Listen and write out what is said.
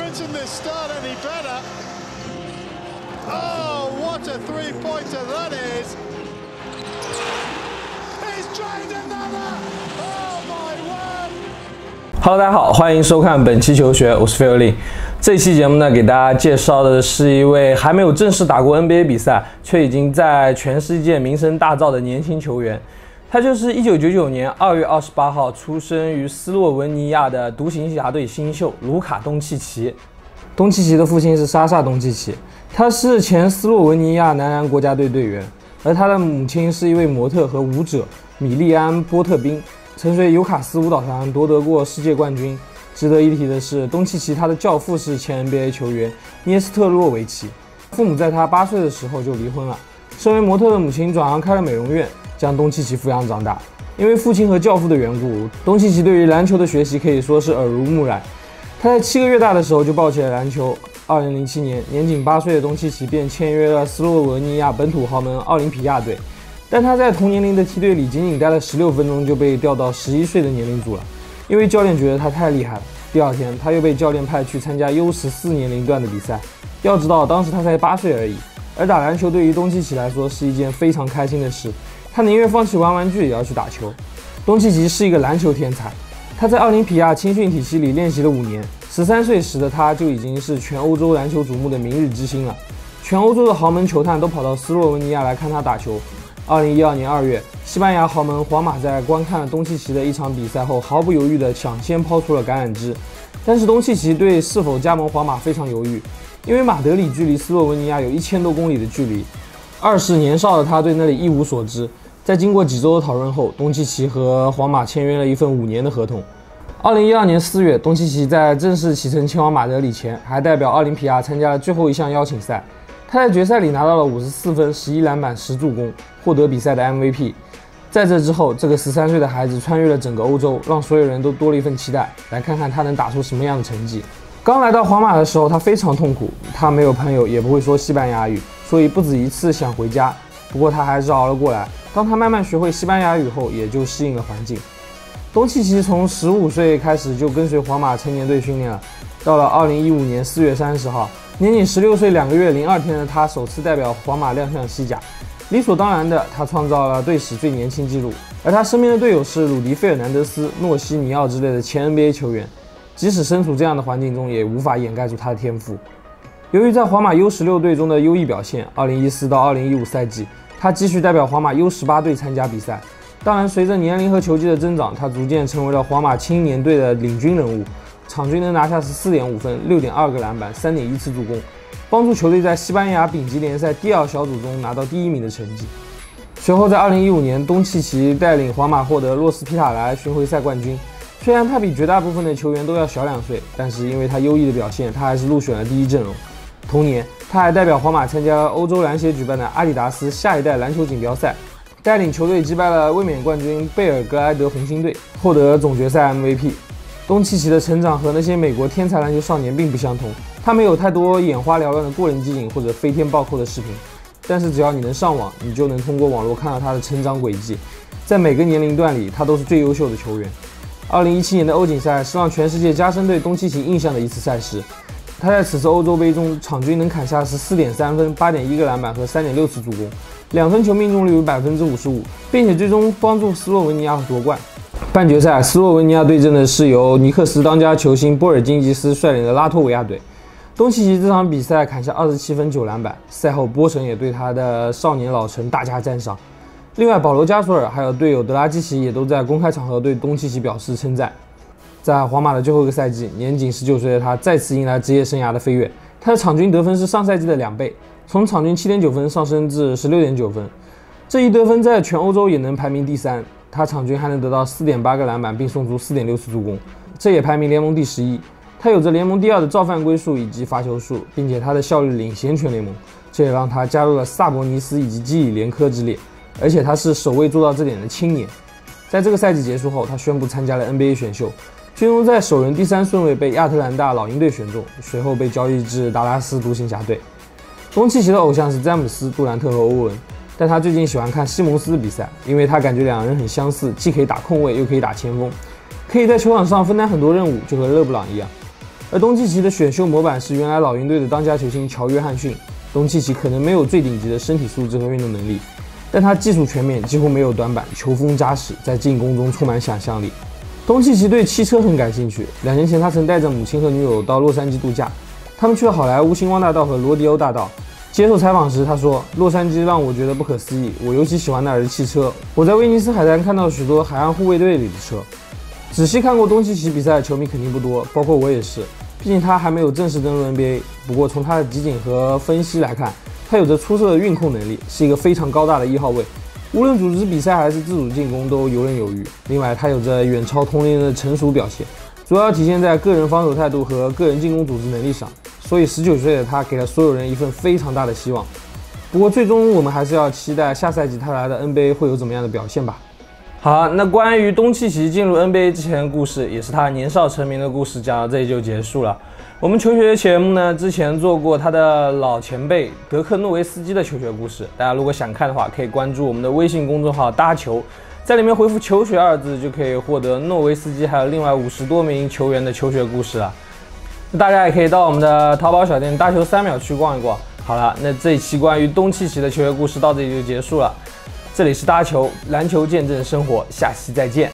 mention this start any better. Oh, what a three-pointer that is! He's tried another! Oh my word! Hello， 大家好，欢迎收看本期球学，我是费尤利。这期节目呢，给大家介绍的是一位还没有正式打过 NBA 比赛，却已经在全世界名声大噪的年轻球员。他就是1999年2月28号出生于斯洛文尼亚的独行侠队新秀卢卡·东契奇。东契奇的父亲是莎莎·东契奇，他是前斯洛文尼亚男篮国家队队员，而他的母亲是一位模特和舞者米利安·波特宾，曾随尤卡斯舞蹈团夺得过世界冠军。值得一提的是，东契奇他的教父是前 NBA 球员涅斯特洛维奇，父母在他8岁的时候就离婚了。身为模特的母亲转行开了美容院，将东契奇抚养长大。因为父亲和教父的缘故，东契奇对于篮球的学习可以说是耳濡目染。他在7个月大的时候就抱起了篮球。2007年，年仅8岁的东契奇便签约了斯洛文尼亚本土豪门奥林匹亚队，但他在同年龄的梯队里仅仅待了16分钟就被调到11岁的年龄组了，因为教练觉得他太厉害了。第二天，他又被教练派去参加 U14年龄段的比赛。要知道，当时他才8岁而已，而打篮球对于东契奇来说是一件非常开心的事，他宁愿放弃玩玩具也要去打球。东契奇是一个篮球天才，他在奥林匹亚青训体系里练习了5年，13岁时的他就已经是全欧洲篮球瞩目的明日之星了。全欧洲的豪门球探都跑到斯洛文尼亚来看他打球。2012年2月，西班牙豪门皇马在观看了东契奇的一场比赛后，毫不犹豫地抢先抛出了橄榄枝。但是东契奇对是否加盟皇马非常犹豫，因为马德里距离斯洛文尼亚有1000多公里的距离，20年少的他对那里一无所知。在经过几周的讨论后，东契奇和皇马签约了一份5年的合同。2012年4月，东契奇在正式启程前往马德里前，还代表奥林匹亚参加了最后一项邀请赛。他在决赛里拿到了54分、11篮板、10助攻，获得比赛的 MVP。在这之后，这个13岁的孩子穿越了整个欧洲，让所有人都多了一份期待，来看看他能打出什么样的成绩。刚来到皇马的时候，他非常痛苦，他没有朋友，也不会说西班牙语，所以不止一次想回家。不过他还是熬了过来。当他慢慢学会西班牙语后，也就适应了环境。东契奇从15岁开始就跟随皇马成年队训练了。到了2015年4月30号，年仅16岁2个月02天的他首次代表皇马亮相西甲。理所当然的，他创造了队史最年轻纪录，而他身边的队友是鲁迪·费尔南德斯、诺西尼奥之类的前 NBA 球员。即使身处这样的环境中，也无法掩盖住他的天赋。由于在皇马 U16 队中的优异表现，2014到2015赛季，他继续代表皇马 U18 队参加比赛。当然，随着年龄和球技的增长，他逐渐成为了皇马青年队的领军人物，场均能拿下14.5分、6.2个篮板、3.1次助攻，帮助球队在西班牙丙级联赛第2小组中拿到第1名的成绩。随后在2015年，东契奇带领皇马获得洛斯皮塔莱巡回赛冠军。虽然他比绝大部分的球员都要小2岁，但是因为他优异的表现，他还是入选了第1阵容。同年，他还代表皇马参加欧洲篮协举办的阿迪达斯下一代篮球锦标赛，带领球队击败了卫冕冠军贝尔格莱德红星队，获得总决赛 MVP。东契奇的成长和那些美国天才篮球少年并不相同，他没有太多眼花缭乱的过人机警或者飞天暴扣的视频，但是只要你能上网，你就能通过网络看到他的成长轨迹。在每个年龄段里，他都是最优秀的球员。2017年的欧锦赛是让全世界加深对东契奇印象的一次赛事。他在此次欧洲杯中，场均能砍下14.3分、8.1个篮板和3.6次助攻，2分球命中率为55%，并且最终帮助斯洛文尼亚夺冠。半决赛，斯洛文尼亚对阵的是由尼克斯当家球星波尔津吉斯率领的拉脱维亚队。东契奇这场比赛砍下27分9篮板，赛后波神也对他的少年老成大加赞赏。另外，保罗加索尔还有队友德拉基奇也都在公开场合对东契奇表示称赞。在皇马的最后一个赛季，年仅19岁的他再次迎来职业生涯的飞跃。他的场均得分是上赛季的2倍，从场均7.9分上升至16.9分，这一得分在全欧洲也能排名第3。他场均还能得到4.8个篮板，并送出4.6次助攻，这也排名联盟第11。他有着联盟第2的造犯规数以及罚球数，并且他的效率领先全联盟，这也让他加入了萨博尼斯以及基里连科之列。而且他是首位做到这点的青年。在这个赛季结束后，他宣布参加了 NBA 选秀，最终在首轮第3顺位被亚特兰大老鹰队选中，随后被交易至达拉斯独行侠队。东契奇的偶像是詹姆斯、杜兰特和欧文，但他最近喜欢看西蒙斯的比赛，因为他感觉两人很相似，既可以打控卫，又可以打前锋，可以在球场上分担很多任务，就和勒布朗一样。 而东契奇的选秀模板是原来老鹰队的当家球星乔·约翰逊。东契奇可能没有最顶级的身体素质和运动能力，但他技术全面，几乎没有短板，球风扎实，在进攻中充满想象力。东契奇对汽车很感兴趣，2年前他曾带着母亲和女友到洛杉矶度假，他们去了好莱坞星光大道和罗迪欧大道。接受采访时，他说：“洛杉矶让我觉得不可思议，我尤其喜欢那儿的汽车。我在威尼斯海滩看到许多海岸护卫队里的车。”仔细看过东契奇比赛的球迷肯定不多，包括我也是。毕竟他还没有正式登陆 NBA， 不过从他的集锦和分析来看，他有着出色的运控能力，是一个非常高大的1号位，无论组织比赛还是自主进攻都游刃有余。另外，他有着远超同龄人的成熟表现，主要体现在个人防守态度和个人进攻组织能力上。所以19岁的他给了所有人一份非常大的希望。不过最终我们还是要期待下赛季他来的 NBA 会有怎么样的表现吧。好，那关于东契奇进入 NBA 之前的故事，也是他年少成名的故事，讲到这里就结束了。我们球学节目呢，之前做过他的老前辈德克诺维斯基的球学故事，大家如果想看的话，可以关注我们的微信公众号搭球，在里面回复球学2字就可以获得诺维斯基还有另外50多名球员的球学故事了。那大家也可以到我们的淘宝小店搭球3秒去逛一逛。好了，那这一期关于东契奇的球学故事到这里就结束了。这里是搭球，篮球见证生活，下期再见。